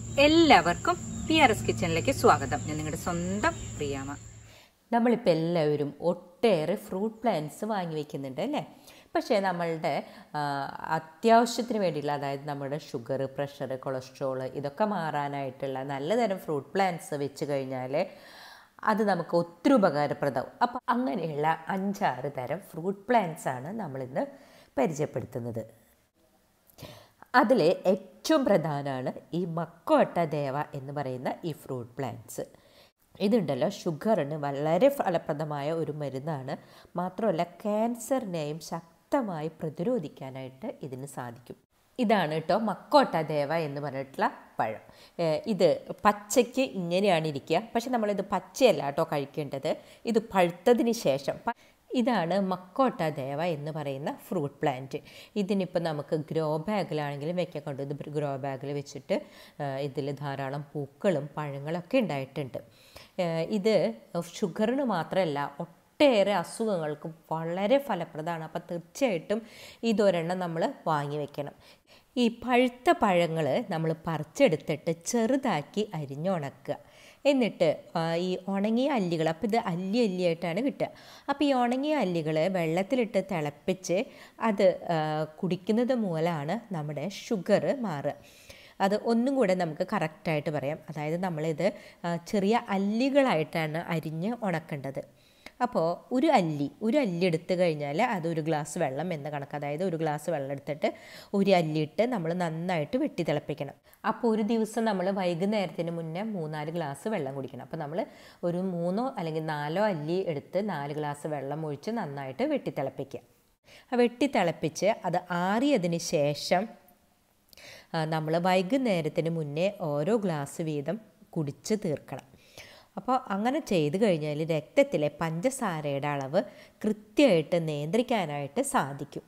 എല്ലാവർക്കും PRS കിച്ചണിലേക്ക് സ്വാഗതം. ഞാൻ നിങ്ങളുടെ സ്വന്തം പ്രിയാമ. നമ്മളിപ്പോൾ എല്ലാവരും ഒട്ടേറെ ഫ്രൂട്ട് പ്ലാന്റ്സ് വാങ്ങി വയ്ക്കുന്നുണ്ട് അല്ലേ? പക്ഷേ നമ്മളുടെ അത്യാവശ്യത്തിന് വേണ്ടിയുള്ള, അതായത് നമ്മുടെ ഷുഗർ, പ്രഷർ, കൊളസ്ട്രോൾ ഇതൊക്കെ മാറാനായിട്ടുള്ള നല്ലതരം ഫ്രൂട്ട് പ്ലാന്റ്സ് വെച്ച് കഴിഞ്ഞാൽ അത് നമുക്ക് ഒത്തിരി ഉപകാരപ്രദമാവും. അപ്പോൾ അങ്ങനെയുള്ള 5-6 തരം ഫ്രൂട്ട് പ്ലാന്റ്സാണ് നമ്മളിന്ന് പരിചയപ്പെടുത്തുന്നത്. അതിൽ ഏറ്റവും പ്രധാനമാണ് ഈ മക്കോട്ട ദേവ എന്ന് പറയുന്ന ഈ ഫ്രൂട്ട് പ്ലാന്റ്സ്. ഇതുണ്ടല്ലോ, ഷുഗറിന് വളരെ ഫലപ്രദമായ ഒരു മരുന്നാണ്. മാത്രമല്ല ക്യാൻസറിനെയും ശക്തമായി പ്രതിരോധിക്കാനായിട്ട് ഇതിന് സാധിക്കും. ഇതാണ് കേട്ടോ മക്കോട്ട ദേവ എന്ന് പറഞ്ഞിട്ടുള്ള പഴം. ഇത് പച്ചയ്ക്ക് ഇങ്ങനെയാണ് ഇരിക്കുക, പക്ഷെ നമ്മളിത് പച്ചയല്ല കേട്ടോ കഴിക്കേണ്ടത്, ഇത് പഴുത്തതിന് ശേഷം. ഇതാണ് മക്കോട്ട ദേവ എന്ന് പറയുന്ന ഫ്രൂട്ട് പ്ലാന്റ്. ഇതിനിപ്പോൾ നമുക്ക് ഗ്രോ ബാഗിലാണെങ്കിലും വെക്കാൻ കൊണ്ട്, ഇത് ഗ്രോ ബാഗിൽ വെച്ചിട്ട് ഇതിൽ ധാരാളം പൂക്കളും പഴങ്ങളൊക്കെ ഉണ്ടായിട്ടുണ്ട്. ഇത് ഷുഗറിന് മാത്രമല്ല ഒട്ടേറെ അസുഖങ്ങൾക്ക് വളരെ ഫലപ്രദമാണ്. അപ്പോൾ തീർച്ചയായിട്ടും ഇതൊരെണ്ണം നമ്മൾ വാങ്ങി വെക്കണം. ഈ പഴുത്ത പഴങ്ങൾ നമ്മൾ പറിച്ചെടുത്തിട്ട് ചെറുതാക്കി അരിഞ്ഞുണക്കുക. എന്നിട്ട് ഈ ഉണങ്ങിയ അല്ലികൾ, അപ്പോൾ ഇത് അല്ലിയായിട്ടാണ് കിട്ടുക. അപ്പോൾ ഈ ഉണങ്ങിയ അല്ലികൾ വെള്ളത്തിലിട്ട് തിളപ്പിച്ച് അത് കുടിക്കുന്നത് മൂലമാണ് നമ്മുടെ ഷുഗർ മാറുക. അത് ഒന്നും കൂടെ നമുക്ക് കറക്റ്റായിട്ട് പറയാം. അതായത് നമ്മളിത് ചെറിയ അല്ലികളായിട്ടാണ് അരിഞ്ഞ് ഉണക്കേണ്ടത്. അപ്പോൾ ഒരു അല്ലി എടുത്തു കഴിഞ്ഞാൽ അത് 1 ഗ്ലാസ് വെള്ളം എന്ന കണക്ക്. അതായത് 1 ഗ്ലാസ് വെള്ളം എടുത്തിട്ട് 1 അല്ലിയിട്ട് നമ്മൾ നന്നായിട്ട് വെട്ടി തിളപ്പിക്കണം. അപ്പോൾ ഒരു ദിവസം നമ്മൾ വൈകുന്നേരത്തിന് മുന്നേ 3-4 ഗ്ലാസ് വെള്ളം കുടിക്കണം. അപ്പോൾ നമ്മൾ ഒരു 3 അല്ലെങ്കിൽ 4 അല്ലി എടുത്ത് 4 ഗ്ലാസ് വെള്ളം ഒഴിച്ച് നന്നായിട്ട് വെട്ടി തിളപ്പിക്കുക. വെട്ടി തിളപ്പിച്ച് അത് ആറിയതിന് ശേഷം നമ്മൾ വൈകുന്നേരത്തിന് മുന്നേ ഓരോ ഗ്ലാസ് വീതം കുടിച്ച് തീർക്കണം. അപ്പോൾ അങ്ങനെ ചെയ്തു കഴിഞ്ഞാൽ രക്തത്തിലെ പഞ്ചസാരയുടെ അളവ് കൃത്യമായിട്ട് നിയന്ത്രിക്കാനായിട്ട് സാധിക്കും.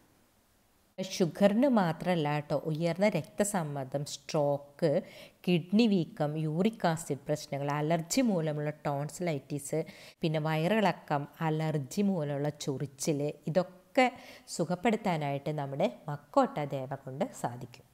ഷുഗറിന് മാത്രമല്ല കേട്ടോ, ഉയർന്ന രക്തസമ്മർദ്ദം, സ്ട്രോക്ക്, കിഡ്നി വീക്കം, യൂറിക് ആസിഡ് പ്രശ്നങ്ങൾ, അലർജി മൂലമുള്ള ടോൺസിലൈറ്റിസ്, പിന്നെ വയറിളക്കം, അലർജി മൂലമുള്ള ചൊറിച്ചിൽ, ഇതൊക്കെ സുഖപ്പെടുത്താനായിട്ട് നമ്മുടെ മക്കോട്ട ദേവ കൊണ്ട് സാധിക്കും.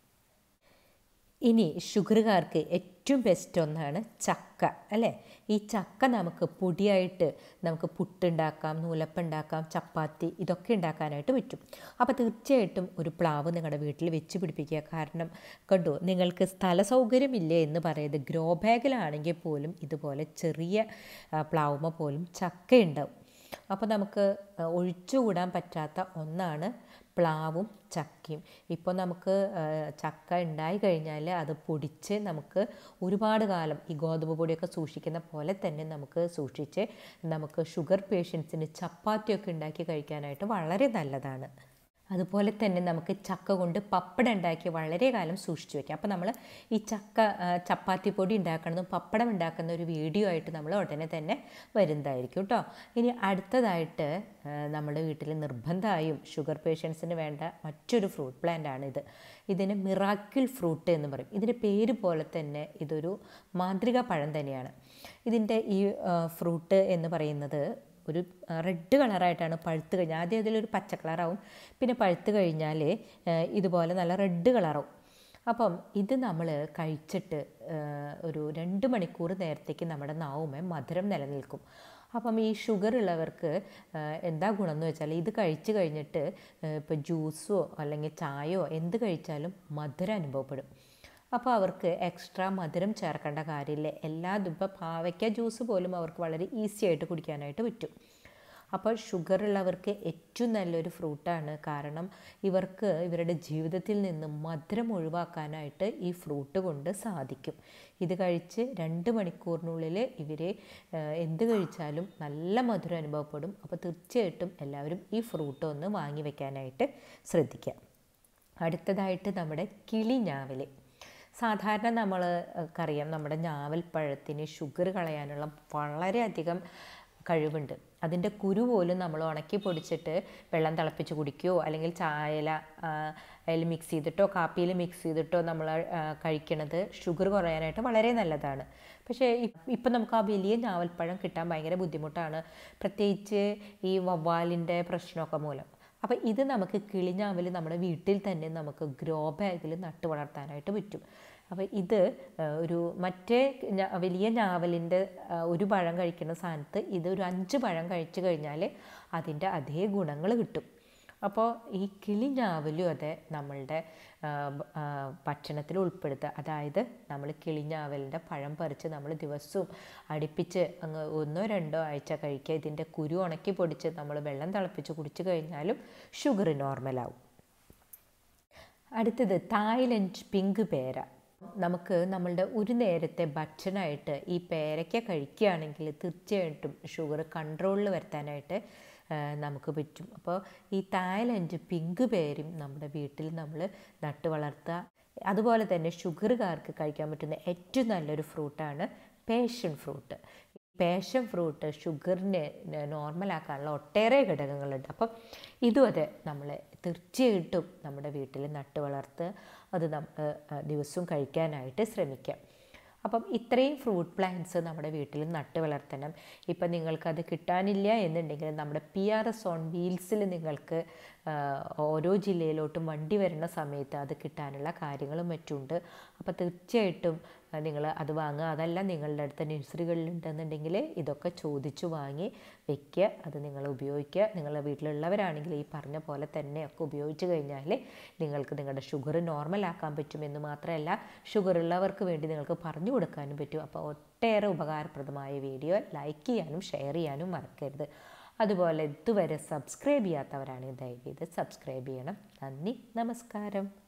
ഇനി ഷുഗറുകാർക്ക് ഏറ്റവും ബെസ്റ്റ് ഒന്നാണ് ചക്ക അല്ലേ? ഈ ചക്ക നമുക്ക് പൊടിയായിട്ട് നമുക്ക് പുട്ടുണ്ടാക്കാം, നൂലപ്പുണ്ടാക്കാം, ചപ്പാത്തി ഇതൊക്കെ ഉണ്ടാക്കാനായിട്ട് പറ്റും. അപ്പോൾ തീർച്ചയായിട്ടും ഒരു പ്ലാവ് നിങ്ങളുടെ വീട്ടിൽ വെച്ച് പിടിപ്പിക്കുക. കാരണം കണ്ടോ, നിങ്ങൾക്ക് സ്ഥല സൗകര്യമില്ലേ എന്ന് പറയരുത്, ഗ്രോ ബാഗിലാണെങ്കിൽ പോലും ഇതുപോലെ ചെറിയ പ്ലാവുമ്മ പോലും ചക്ക ഉണ്ടാവും. അപ്പോൾ നമുക്ക് ഒഴിച്ചുകൂടാൻ പറ്റാത്ത ഒന്നാണ് പ്ലാവും ചക്കയും. ഇപ്പോൾ നമുക്ക് ചക്ക ഉണ്ടായി കഴിഞ്ഞാൽ അത് പൊടിച്ച് നമുക്ക് ഒരുപാട് കാലം ഈ ഗോതമ്പ് പൊടിയൊക്കെ സൂക്ഷിക്കുന്ന പോലെ തന്നെ നമുക്ക് സൂക്ഷിച്ച് നമുക്ക് ഷുഗർ പേഷ്യൻസിന് ചപ്പാത്തിയൊക്കെ ഉണ്ടാക്കി കഴിക്കാനായിട്ട് വളരെ നല്ലതാണ്. അതുപോലെ തന്നെ നമുക്ക് ചക്ക കൊണ്ട് പപ്പടം ഉണ്ടാക്കി വളരെ കാലം സൂക്ഷിച്ചു വയ്ക്കാം. അപ്പോൾ നമ്മൾ ഈ ചപ്പാത്തി പൊടി ഉണ്ടാക്കുന്നതും പപ്പടം ഉണ്ടാക്കുന്ന ഒരു വീഡിയോ ആയിട്ട് നമ്മൾ ഉടനെ തന്നെ വരുന്നതായിരിക്കും കേട്ടോ. ഇനി അടുത്തതായിട്ട് നമ്മുടെ വീട്ടിൽ നിർബന്ധമായും ഷുഗർ പേഷ്യൻസിന് വേണ്ട മറ്റൊരു ഫ്രൂട്ട് പ്ലാന്റ് ആണിത്. ഇതിന് മിറാക്കിൾ ഫ്രൂട്ട് എന്ന് പറയും. ഇതിൻ്റെ പേര് പോലെ തന്നെ ഇതൊരു മാന്ത്രിക പഴം തന്നെയാണ്. ഇതിൻ്റെ ഈ ഫ്രൂട്ട് എന്ന് പറയുന്നത് ഒരു റെഡ് കളറായിട്ടാണ് പഴുത്ത് കഴിഞ്ഞാൽ. ആദ്യം അതിലൊരു പച്ച കളറാവും, പിന്നെ പഴുത്ത് കഴിഞ്ഞാൽ ഇതുപോലെ നല്ല റെഡ് കളറാവും. അപ്പം ഇത് നമ്മൾ കഴിച്ചിട്ട് ഒരു 2 മണിക്കൂർ നേരത്തേക്ക് നമ്മുടെ നാവുമേ മധുരം നിലനിൽക്കും. അപ്പം ഈ ഷുഗർ ഉള്ളവർക്ക് എന്താ ഗുണം എന്ന് വെച്ചാൽ ഇത് കഴിച്ച് കഴിഞ്ഞിട്ട് ഇപ്പോൾ ജ്യൂസോ അല്ലെങ്കിൽ ചായയോ എന്ത് കഴിച്ചാലും മധുരം അനുഭവപ്പെടും. അപ്പോൾ അവർക്ക് എക്സ്ട്രാ മധുരം ചേർക്കേണ്ട കാര്യമില്ല. ഇപ്പോൾ പാവയ്ക്ക ജ്യൂസ് പോലും അവർക്ക് വളരെ ഈസി ആയിട്ട് കുടിക്കാനായിട്ട് പറ്റും. അപ്പോൾ ഷുഗർ ഉള്ളവർക്ക് ഏറ്റവും നല്ലൊരു ഫ്രൂട്ടാണ്. കാരണം ഇവർക്ക് ഇവരുടെ ജീവിതത്തിൽ നിന്ന് മധുരം ഒഴിവാക്കാനായിട്ട് ഈ ഫ്രൂട്ട് കൊണ്ട് സാധിക്കും. ഇത് കഴിച്ച് 2 മണിക്കൂറിനുള്ളിൽ ഇവർ എന്ത് കഴിച്ചാലും നല്ല മധുരം അനുഭവപ്പെടും. അപ്പോൾ തീർച്ചയായിട്ടും എല്ലാവരും ഈ ഫ്രൂട്ട് ഒന്ന് വാങ്ങി വയ്ക്കാനായിട്ട് ശ്രദ്ധിക്കുക. അടുത്തതായിട്ട് നമ്മുടെ കിളിഞ്ഞാവൽ. സാധാരണ നമ്മൾക്കറിയാം നമ്മുടെ ഞാവൽപ്പഴത്തിന് ഷുഗർ കളയാനുള്ള വളരെയധികം കഴിവുണ്ട്. അതിൻ്റെ കുരു പോലും നമ്മൾ ഉണക്കി പൊടിച്ചിട്ട് വെള്ളം തിളപ്പിച്ച് കുടിക്കുകയോ അല്ലെങ്കിൽ ചായയിൽ മിക്സ് ചെയ്തിട്ടോ കാപ്പിയിൽ മിക്സ് ചെയ്തിട്ടോ നമ്മൾ കഴിക്കണത് ഷുഗർ കുറയാനായിട്ട് വളരെ നല്ലതാണ്. പക്ഷേ ഇപ്പം നമുക്ക് ആ വലിയ ഞാവൽപ്പഴം കിട്ടാൻ ഭയങ്കര ബുദ്ധിമുട്ടാണ്, പ്രത്യേകിച്ച് ഈ വവ്വാലിൻ്റെ പ്രശ്നമൊക്കെ മൂലം. അപ്പോൾ ഇത് നമുക്ക് കിളിഞ്ഞാവൽ നമ്മുടെ വീട്ടിൽ തന്നെ നമുക്ക് ഗ്രോ ബാഗിൽ നട്ട് വളർത്താനായിട്ട് പറ്റും. അപ്പോൾ ഇത് ഒരു മറ്റേ വലിയ ഞാവലിൻ്റെ ഒരു പഴം കഴിക്കുന്ന സ്ഥാനത്ത് ഇത് ഒരു 5 പഴം കഴിച്ചു കഴിഞ്ഞാൽ അതിൻ്റെ അതേ ഗുണങ്ങൾ കിട്ടും. അപ്പോൾ ഈ കിളി ഞാവലും അതെ നമ്മളുടെ ഭക്ഷണത്തിൽ ഉൾപ്പെടുത്തുക. അതായത് നമ്മൾ കിളിഞ്ഞാവലിൻ്റെ പഴം പറിച്ച് നമ്മൾ ദിവസവും അടുപ്പിച്ച് അങ്ങ് 1-2 ആഴ്ച കഴിക്കുക. ഇതിൻ്റെ കുരു ഉണക്കി പൊടിച്ച് നമ്മൾ വെള്ളം തിളപ്പിച്ച് കുടിച്ചു കഴിഞ്ഞാലും ഷുഗർ നോർമലാവും. അടുത്തത് തായ്ലൻഡ് പിങ്ക് പേര. നമുക്ക് നമ്മളുടെ ഒരു നേരത്തെ ഭക്ഷണമായിട്ട് ഈ പേരയ്ക്ക കഴിക്കുകയാണെങ്കിൽ തീർച്ചയായിട്ടും ഷുഗർ കൺട്രോളിൽ വരുത്താനായിട്ട് നമുക്ക് പറ്റും. അപ്പോൾ ഈ തായ്ലൻഡ് പിങ്ക് പേരും നമ്മുടെ വീട്ടിൽ നമ്മൾ നട്ട് വളർത്തുക. അതുപോലെ തന്നെ ഷുഗറുകാർക്ക് കഴിക്കാൻ പറ്റുന്ന ഏറ്റവും നല്ലൊരു ഫ്രൂട്ടാണ് പാഷൻ ഫ്രൂട്ട്. പാഷൻ ഫ്രൂട്ട് ഷുഗറിനെ നോർമലാക്കാനുള്ള ഒട്ടേറെ ഘടകങ്ങളുണ്ട്. അപ്പം ഇതും അതെ നമ്മൾ തീർച്ചയായിട്ടും നമ്മുടെ വീട്ടിൽ നട്ട് വളർത്തുക. അത് ദിവസവും കഴിക്കാനായിട്ട് ശ്രമിക്കാം. അപ്പം ഇത്രയും ഫ്രൂട്ട് പ്ലാന്റ്സ് നമ്മുടെ വീട്ടിൽ നട്ട് വളർത്തണം. ഇപ്പം നിങ്ങൾക്കത് കിട്ടാനില്ല എന്നുണ്ടെങ്കിൽ നമ്മുടെ PRS ഓൺ വീൽസിൽ നിങ്ങൾക്ക് ഓരോ ജില്ലയിലോട്ടും വണ്ടി വരുന്ന സമയത്ത് അത് കിട്ടാനുള്ള കാര്യങ്ങളും മറ്റുണ്ട്. അപ്പോൾ തീർച്ചയായിട്ടും നിങ്ങൾ അത് വാങ്ങുക. അതല്ല നിങ്ങളുടെ അടുത്ത നഴ്സറികളിലുണ്ടെന്നുണ്ടെങ്കിൽ ഇതൊക്കെ ചോദിച്ചു വാങ്ങി വയ്ക്കുക. അത് നിങ്ങൾ ഉപയോഗിക്കുക. നിങ്ങളുടെ വീട്ടിലുള്ളവരാണെങ്കിൽ ഈ പറഞ്ഞ പോലെ തന്നെയൊക്കെ ഉപയോഗിച്ച് കഴിഞ്ഞാൽ നിങ്ങൾക്ക് നിങ്ങളുടെ ഷുഗർ നോർമലാക്കാൻ പറ്റുമെന്ന് മാത്രമല്ല ഷുഗറുള്ളവർക്ക് വേണ്ടി നിങ്ങൾക്ക് പറഞ്ഞു കൊടുക്കാനും പറ്റും. അപ്പോൾ ഒട്ടേറെ ഉപകാരപ്രദമായ വീഡിയോ ലൈക്ക് ചെയ്യാനും ഷെയർ ചെയ്യാനും മറക്കരുത്. അതുപോലെ ഇതുവരെ സബ്സ്ക്രൈബ് ചെയ്യാത്തവരാണെങ്കിൽ ദയവേത് സബ്സ്ക്രൈബ് ചെയ്യണം. നന്ദി, നമസ്കാരം.